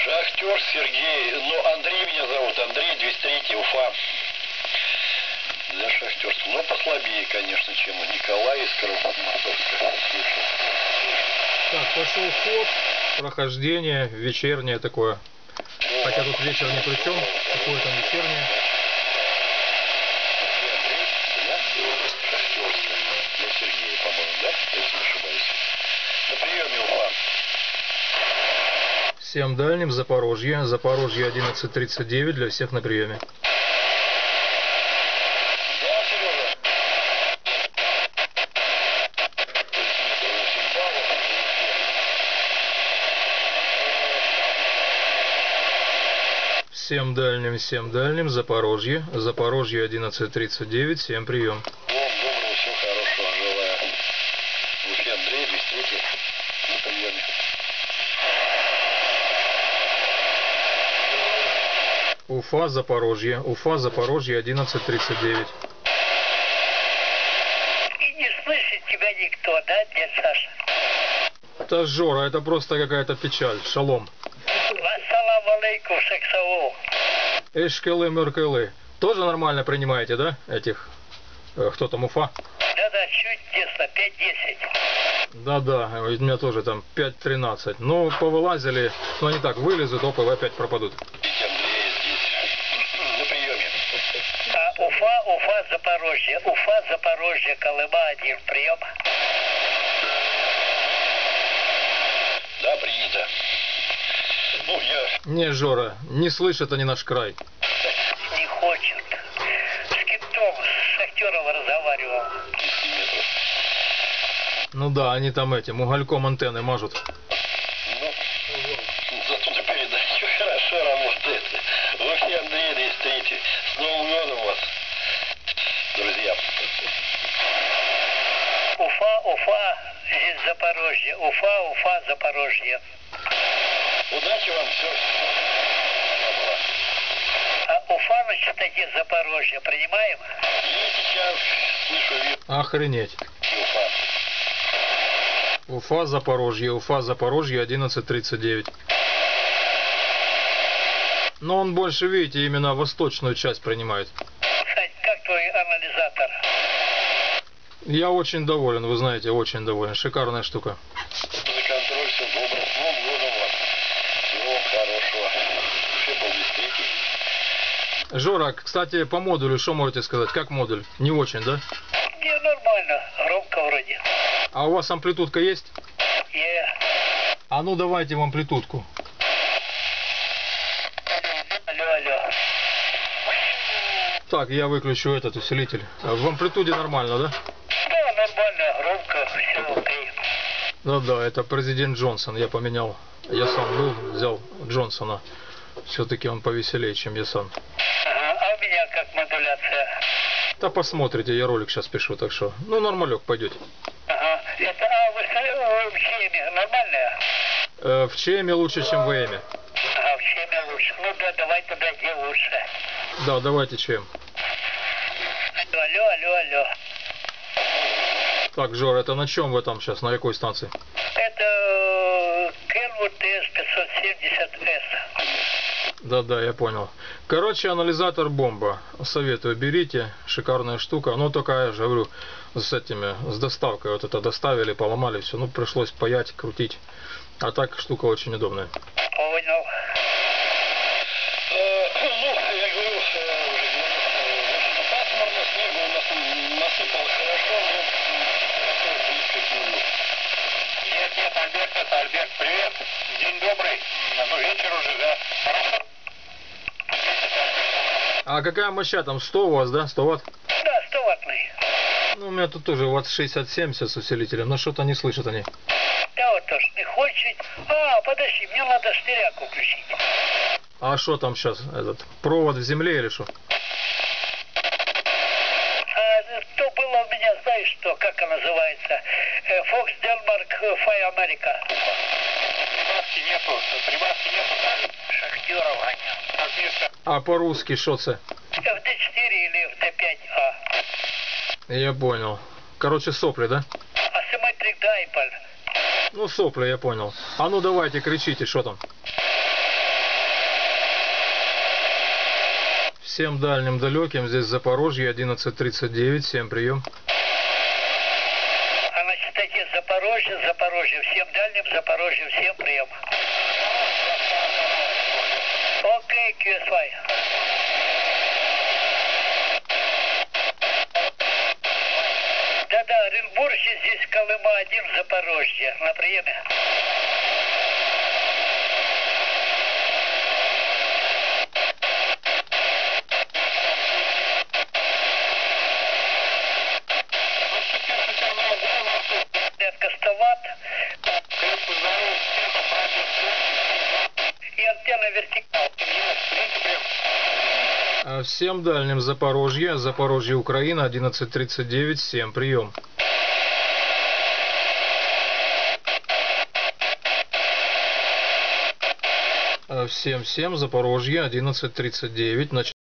Шахтер Сергей, ну Андрей меня зовут, Андрей, 203 Уфа. Для Шахтерского, но послабее, конечно, чем у Николая из Кровомосковска. Так, пошел ход, прохождение, вечернее такое. Хотя тут вечер ни при чем, какое там вечернее. Для Сергея, по-моему, да? Если не ошибаюсь. На приеме Уфа. Всем дальним, Запорожье. Запорожье 11:39, для всех на приеме. Да, Сережа. Всем дальним, Запорожье. Запорожье 11:39, всем прием. Доброго, всего хорошего желаю. В Уфе Андрей, 203 на приеме. Уфа, Запорожье. Уфа, Запорожье 11:39. И не слышит тебя никто, да, дядь Саша? Это Жора, это просто какая-то печаль. Шалом. Ассаламу алейкум, Шексаву. Эшкелы, Меркелы. Тоже нормально принимаете, да? Этих, кто там, Уфа? Да-да, чуть тесно, 5-10. Да-да, у меня тоже там 5-13. Ну, повылазили, но они так вылезут, оп, и опять пропадут. Андрей здесь на приеме. Уфа, Запорожье. Уфа, Запорожье, Колыма, 1, прием. Да, принято. Ну, я... Не, Жора, не слышат они наш край. Не хочет. С Киптом, с Шахтером разговаривал. 10 метров. Ну да, они там этим угольком антенны мажут. Ну, зато на передаче хорошо работает. В Уфе Андрей, 203. С Новым годом вас, друзья. Уфа, здесь Запорожье. Уфа, Запорожье. Удачи вам, все. Уфа, значит, такие Запорожье. Принимаем? И сейчас слышу, вижу. Охренеть. Уфа. Уфа, Запорожье 11:39. Но он больше, видите, именно восточную часть принимает. Кстати, как твой анализатор? Я очень доволен, вы знаете, очень доволен. Шикарная штука. За контроль, все добро. С Новым годом вас. Всего хорошего. Все был 203. Жора, кстати, по модулю, что можете сказать? Как модуль? Не очень, да? Не, нормально. Громко вроде. А у вас амплитудка есть? А ну давайте в амплитудку. Алло. Так, я выключу этот усилитель. В амплитуде нормально, да? Да, нормально, громко, все окей. Да, это президент Джонсон, я поменял. Я сам был, взял Джонсона. Все-таки он повеселее, чем я сам. Ага, а у меня как модуляция? Да посмотрите, я ролик сейчас пишу, так что, ну нормалек, пойдете. Ага, это, вы в ЧМе нормальная? В ЧМе лучше, чем в ЭМе. Ага, в ЧМе лучше. Ну да, давай туда, где лучше. Да, давайте ЧМ. Алло. Так, Жор, это на чем вы там сейчас, на какой станции? Это Kenwood TS570S. Да, я понял. Короче, анализатор бомба. Советую, берите. Шикарная штука. Но только, я же говорю, с доставкой. Вот это доставили, поломали все. Ну, пришлось паять, крутить. А так, штука очень удобная. Понял. Ну, я говорю, уже пасмурно, снегу у нас насыпало хорошо, но близко к нулю. Нет, Альберт, это Альберт, привет. День добрый. Ну, вечер уже, да. Хорошо. А какая моща там? 100 у вас, да? 100 ватт? Да, 100 ваттный. Ну, у меня тут тоже ватт 60-70 с усилителем, но что-то не слышат они. Да вот тоже не хочет. Подожди, мне надо штыряк включить. А что там сейчас? Этот провод в земле или что? То было у меня, знаешь что, как она называется? Fox Delmark Fire America. Прибавки нету. Шахтеров гонял. А по-русски что це? FD4 или FD5A. Я понял. Короче, сопли, да? Asymmetric Dipole. Ну, сопли, я понял. А ну давайте, кричите, что там? Всем дальним, далеким, здесь Запорожье, 11:39, всем прием. А значит, такие Запорожье, всем дальним, Запорожье, всем прием. Окей, QSY. Да-да, Оренбурге, здесь Колыма-1, Запорожье. На приеме. Порядка 100 ватт. И антенна вертикал. Всем дальним Запорожье, Запорожье, Украина, 11:39, всем прием. Всем Запорожье, 11:39,